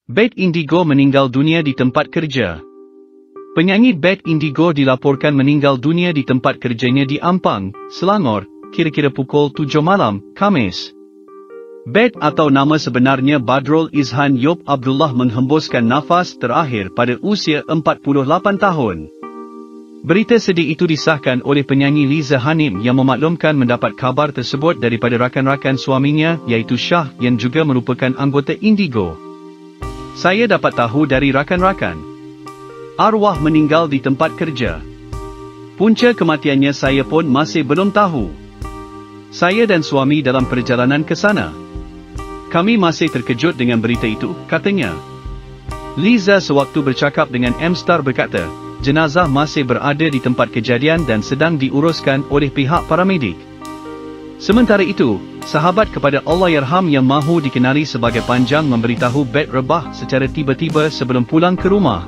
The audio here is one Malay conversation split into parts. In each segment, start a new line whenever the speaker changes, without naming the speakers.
Beth Indigo meninggal dunia di tempat kerja. Penyanyi Beth Indigo dilaporkan meninggal dunia di tempat kerjanya di Ampang, Selangor, kira-kira pukul 7 malam, Khamis. Beth atau nama sebenarnya Badrul Izhan Yop Abdullah menghembuskan nafas terakhir pada usia 48 tahun. Berita sedih itu disahkan oleh penyanyi Liza Hanim yang memaklumkan mendapat khabar tersebut daripada rakan-rakan suaminya iaitu Shah yang juga merupakan anggota Indigo. Saya dapat tahu dari rakan-rakan. Arwah meninggal di tempat kerja. Punca kematiannya saya pun masih belum tahu. Saya dan suami dalam perjalanan ke sana. Kami masih terkejut dengan berita itu, katanya. Liza sewaktu bercakap dengan M-Star berkata, jenazah masih berada di tempat kejadian dan sedang diuruskan oleh pihak paramedik. Sementara itu, sahabat kepada Allahyarham yang mahu dikenali sebagai Panjang memberitahu Beth rebah secara tiba-tiba sebelum pulang ke rumah.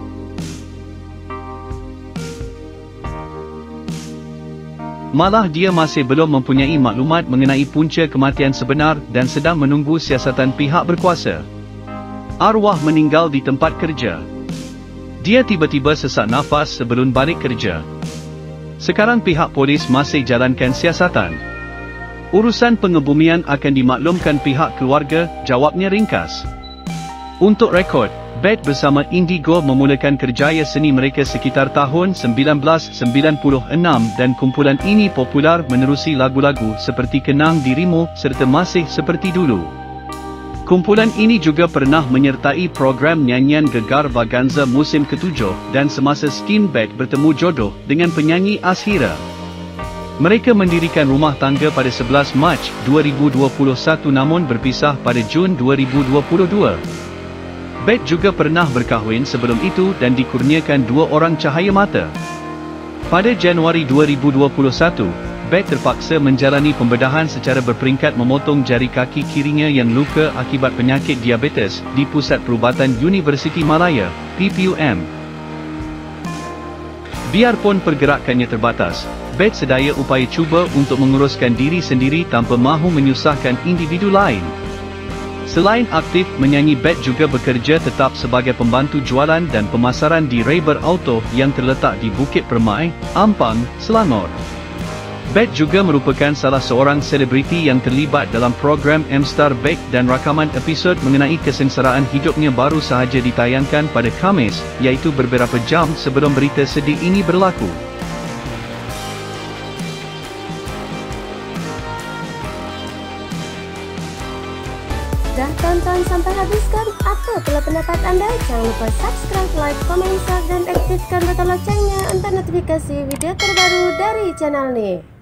Malah dia masih belum mempunyai maklumat mengenai punca kematian sebenar dan sedang menunggu siasatan pihak berkuasa. Arwah meninggal di tempat kerja. Dia tiba-tiba sesak nafas sebelum balik kerja. Sekarang pihak polis masih jalankan siasatan. Urusan pengebumian akan dimaklumkan pihak keluarga, jawabnya ringkas. Untuk rekod, Beth bersama Indigo memulakan kerjaya seni mereka sekitar tahun 1996 dan kumpulan ini popular menerusi lagu-lagu seperti Kenang Dirimu serta Masih Seperti Dulu. Kumpulan ini juga pernah menyertai program nyanyian gegar Vaganza musim ke-7 dan semasa Skin Beth bertemu jodoh dengan penyanyi Ashira. Mereka mendirikan rumah tangga pada 11 Mac 2021 namun berpisah pada Jun 2022. Beth juga pernah berkahwin sebelum itu dan dikurniakan 2 orang cahaya mata. Pada Januari 2021, Beth terpaksa menjalani pembedahan secara berperingkat memotong jari kaki kirinya yang luka akibat penyakit diabetes di Pusat Perubatan Universiti Malaya, PPUM. Biarpun pergerakannya terbatas, Beth sedaya upaya cuba untuk menguruskan diri sendiri tanpa mahu menyusahkan individu lain. Selain aktif menyanyi, Beth juga bekerja tetap sebagai pembantu jualan dan pemasaran di Rayber Auto yang terletak di Bukit Permai, Ampang, Selangor. Beth juga merupakan salah seorang selebriti yang terlibat dalam program M-Star Bake dan rakaman episod mengenai kesengsaraan hidupnya baru sahaja ditayangkan pada Khamis, iaitu beberapa jam sebelum berita sedih ini berlaku.
Dah tonton sampai habis kan? Apa pula pendapat anda? Jangan lupa subscribe, like, komen, share dan aktifkan butang loncengnya untuk notifikasi video terbaru dari channel ini.